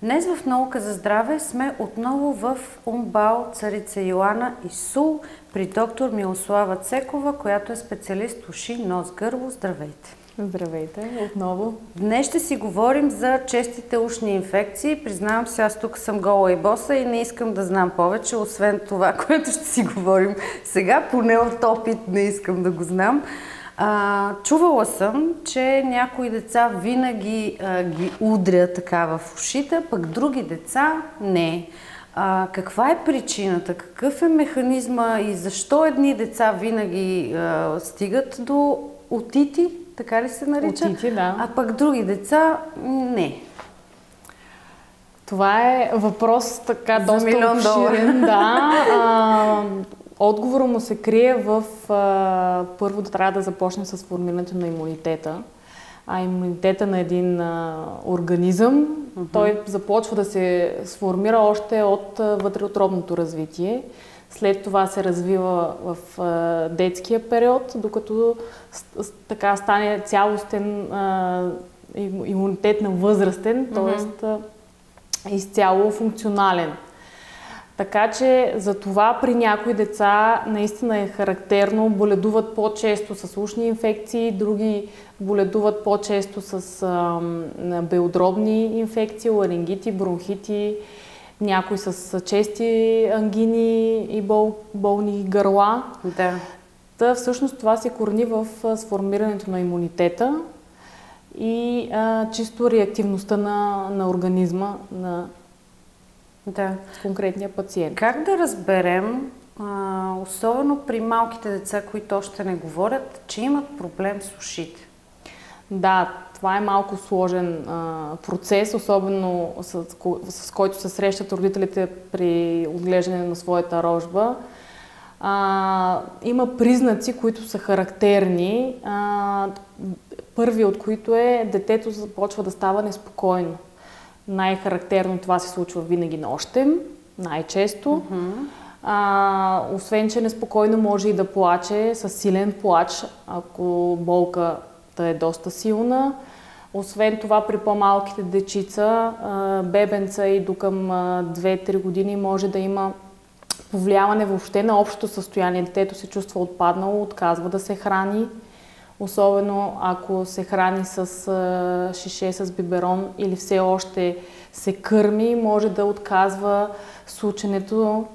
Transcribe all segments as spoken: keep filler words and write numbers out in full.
Днес в Наука за здраве сме отново в УМБАЛ Царица Йоана и СУЛ при доктор Милослава Цекова, която е специалист уши, нос, гърло. Здравейте! Здравейте, отново. Днес ще си говорим за честите ушни инфекции. Признавам се, аз тук съм гола и боса и не искам да знам повече, освен това, което ще си говорим сега. Поне от опит не искам да го знам. А, чувала съм, че някои деца винаги а, ги удрят така в ушите, пък други деца не. А, каква е причината? Какъв е механизма и защо едни деца винаги а, стигат до отити? Така ли се нарича? Отити, да. А пък други деца не. Това е въпрос така За доста милион обширен. Да. А, отговорът му се крие в... А, първо да трябва да започнем с формирането на имунитета. А имунитета на един а, организъм, uh-huh. той започва да се сформира още от а, вътреутробното развитие. След това се развива в а, детския период, докато с, с, така стане цялостен а, имунитет на възрастен, т.е. Uh-huh. изцяло функционален. Така че за това при някои деца наистина е характерно, боледуват по-често с ушни инфекции, други боледуват по-често с а, белодробни инфекции, ларингити, бронхити, някои с чести ангини и бол, болни гърла. Да. Та, всъщност това се корени в сформирането на имунитета и а, чисто реактивността на, на организма на да. конкретния пациент. Как да разберем, а, особено при малките деца, които още не говорят, че имат проблем с ушите? Да, това е малко сложен а, процес, особено с, с който се срещат родителите при отглеждане на своята рожба. А, има признаци, които са характерни. А, първи от които е детето започва да става неспокойно. Най-характерно това се случва винаги нощем, най-често. Uh-huh. А, освен, че неспокойно може и да плаче с силен плач, ако болката е доста силна. Освен това, при по-малките дечица, бебенца и до към две-три години може да има повлияване въобще на общото състояние. Детето се чувства отпаднало, отказва да се храни. Особено ако се храни с а, шише с биберон или все още се кърми, може да отказва сученето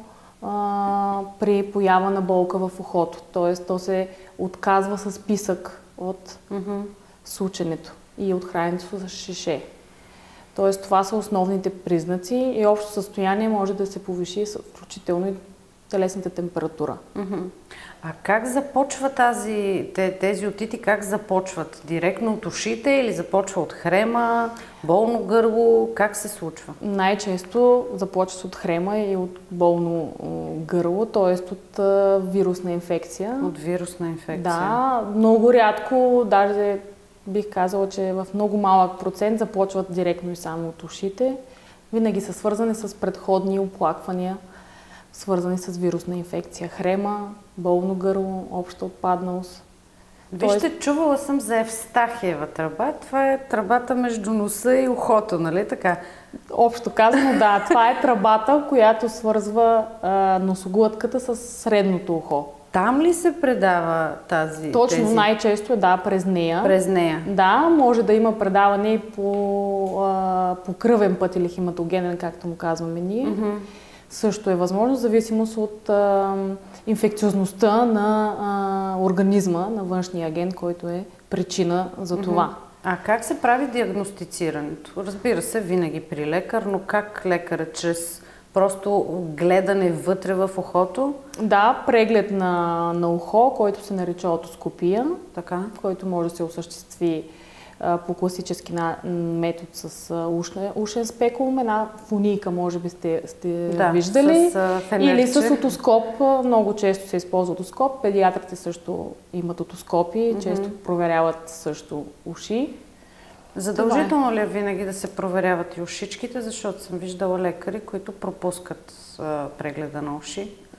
а, при поява на болка в ухото. Тоест, то се отказва с писък от mm-hmm. сученето и от храненето с шише. Тоест, това са основните признаци и общо състояние може да се повиши, включително и телесната температура. Mm-hmm. А как започва тази, тези отити, как започват? Директно от ушите или започва от хрема, болно гърло? Как се случва? Най-често започва от хрема и от болно гърло, т.е. от вирусна инфекция. От вирусна инфекция? Да, много рядко, даже бих казала, че в много малък процент започват директно и само от ушите. Винаги са свързани с предходни оплаквания, свързани с вирусна инфекция. Хрема, болно гърло, обща отпадналост. Вижте, Тоест... чувала съм за Евстахиева тръба. Това е тръбата между носа и ухото, нали така? Общо казано, да. Това е тръбата, която свързва а, носоглътката с средното ухо. Там ли се предава тази? Точно, тези... най-често е да, през нея. През нея. Да, може да има предаване и по, а, по кръвен път или хематогенен, както му казваме ние. Mm-hmm. Също е възможно, в зависимост от а, инфекциозността на а, организма, на външния агент, който е причина за това. Mm-hmm. А как се прави диагностицирането? Разбира се, винаги при лекар, но как лекарът? Чрез просто гледане вътре в ухото? Да, преглед на, на ухо, който се нарича отоскопия, така. който може да се осъществи а, по класически на, метод с а, ушен, ушен спекулум. Една фунийка, може би сте, сте да, виждали. С, или с отоскоп. Много често се използва отоскоп. Педиатрите също имат отоскопи, mm-hmm. често проверяват също уши. Задължително ли е винаги да се проверяват и ушичките, защото съм виждала лекари, които пропускат а, прегледа на уши?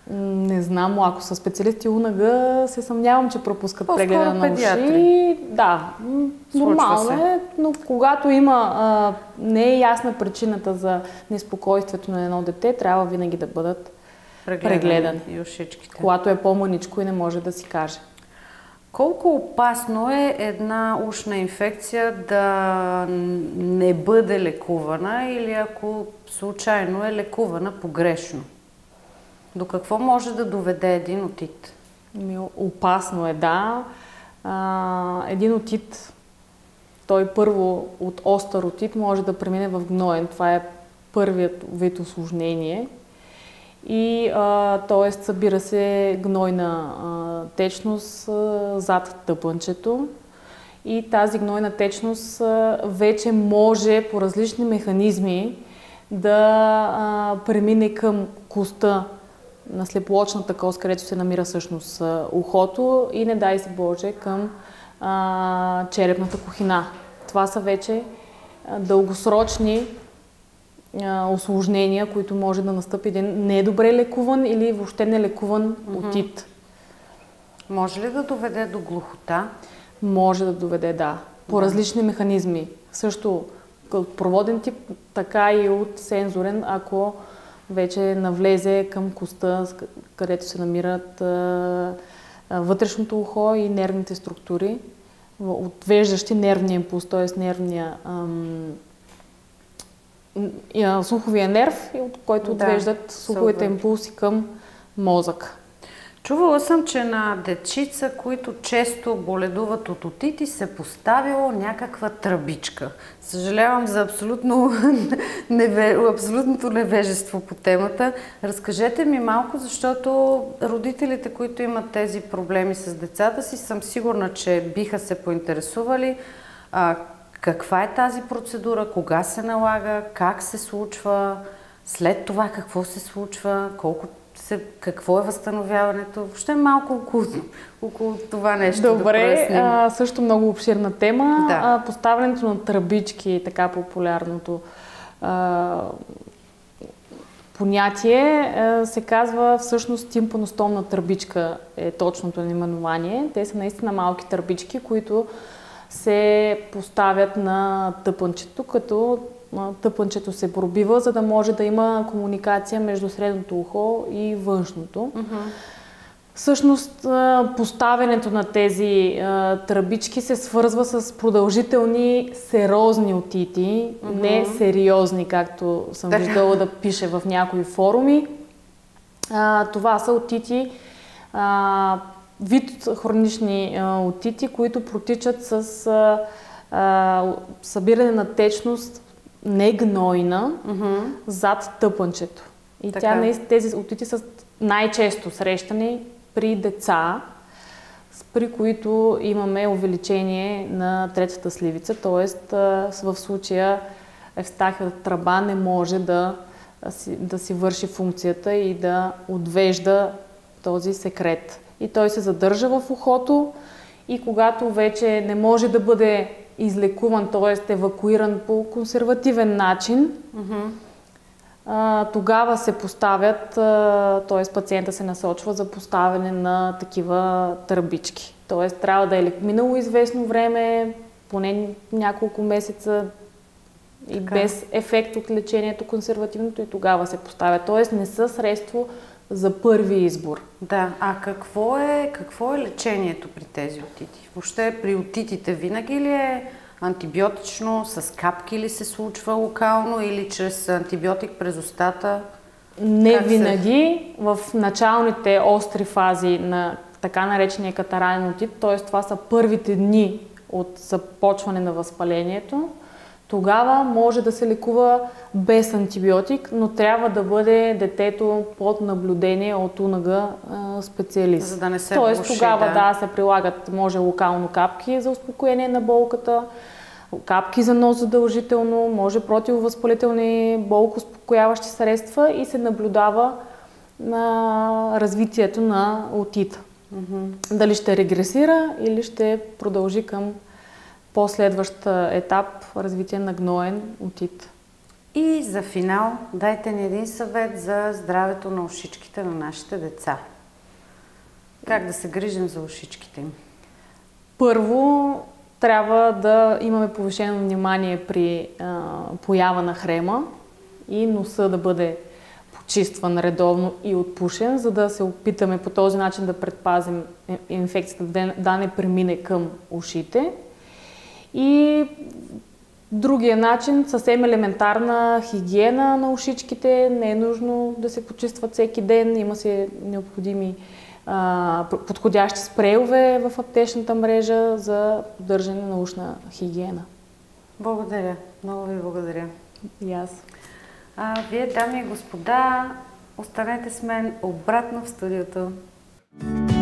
Не знам, ако са специалисти УНГ, се съмнявам, че пропускат По-скоро прегледа на педиатри. уши. Да, нормално е, но когато има а, не е ясна причината за неспокойствието на едно дете, трябва винаги да бъдат прегледани. И ушичките. Когато е по-мъничко и не може да си каже. Колко опасно е една ушна инфекция да не бъде лекувана или ако случайно е лекувана погрешно? До какво може да доведе един отит? Опасно е, да. А, един отит, той първо от остър отит може да премине в гноен. Това е първият вид усложнение. И т.е. събира се гнойна а, течност а, зад тъпънчето. И тази гнойна течност а, вече може по различни механизми да а, премине към коста на слепоочната кост, където се намира всъщност ухото и не дай се Боже към а, черепната кухина. Това са вече а, дългосрочни а, усложнения, които може да настъпи един недобре лекуван или въобще нелекуван mm-hmm. отит. Може ли да доведе до глухота? Може да доведе, да. По да. различни механизми. Също от проводен тип, така и от сензорен, ако вече навлезе към коста, където се намират а, а, вътрешното ухо и нервните структури, отвеждащи нервния импулс, т.е. нервния ам, а, слуховия нерв, от който да, отвеждат слуховите импулси към мозък. Чувала съм, че на дечица, които често боледуват от отити, се поставило някаква тръбичка. Съжалявам за абсолютно неве... абсолютното невежество по темата. Разкажете ми малко, защото родителите, които имат тези проблеми с децата си, съм сигурна, че биха се поинтересували а, каква е тази процедура, кога се налага, как се случва, след това какво се случва, колко какво е възстановяването? Въобще малко около, около това нещо. Добре, да а, също много обширна тема. Да. А, поставянето на тръбички, така популярното а, понятие, а, се казва всъщност тимпаностомна тръбичка е точното наименование. Те са наистина малки тръбички, които се поставят на тъпънчето, като тъпънчето се пробива, за да може да има комуникация между средното ухо и външното. Uh-huh. Всъщност, поставянето на тези тръбички се свързва с продължителни серозни отити, uh-huh. не сериозни, както съм виждала да пише в някои форуми. Това са отити, вид хронични отити, които протичат с събиране на течност не гнойна, uh-huh. зад тъпънчето. И така. Тя, тези отити са най-често срещани при деца, при които имаме увеличение на третата сливица, т.е. в случая евстахиевата тръба не може да си, да си върши функцията и да отвежда този секрет. И той се задържа в ухото и когато вече не може да бъде излекуван, т.е. евакуиран по консервативен начин, uh-huh. а, тогава се поставят, т.е. пациента се насочва за поставяне на такива тръбички. Т.е. трябва да е минало известно време, поне няколко месеца и така. Без ефект от лечението консервативното и тогава се поставя. Т.е. не са средство за първи избор. Да, а какво е, какво е лечението при тези отити? Въобще при отитите винаги ли е антибиотично, с капки ли се случва локално или чрез антибиотик през устата? Не как винаги. Се... В началните остри фази на така наречения катарален отит, т.е. това са първите дни от започване на възпалението, тогава може да се лекува без антибиотик, но трябва да бъде детето под наблюдение от УНГ специалист. За да не се Тоест влоши, тогава да. да се прилагат, може локално капки за успокоение на болката, капки за нос задължително, може противовъзпалителни болкоуспокояващи средства и се наблюдава на развитието на отита. Mm-hmm. Дали ще регресира или ще продължи към последващ етап развитие на гноен отит. И за финал, дайте ни един съвет за здравето на ушичките на нашите деца. Как да се грижим за ушичките им? Първо, трябва да имаме повишено внимание при а, поява на хрема и носа да бъде почистван редовно и отпушен, за да се опитаме по този начин да предпазим инфекцията да, да не премине към ушите. И другия начин, съвсем елементарна хигиена на ушичките, не е нужно да се почистват всеки ден, има се необходими а, подходящи спрейове в аптечната мрежа за поддържане на ушна хигиена. Благодаря, много ви благодаря. И аз. А, вие, дами и господа, останете с мен обратно в студиото.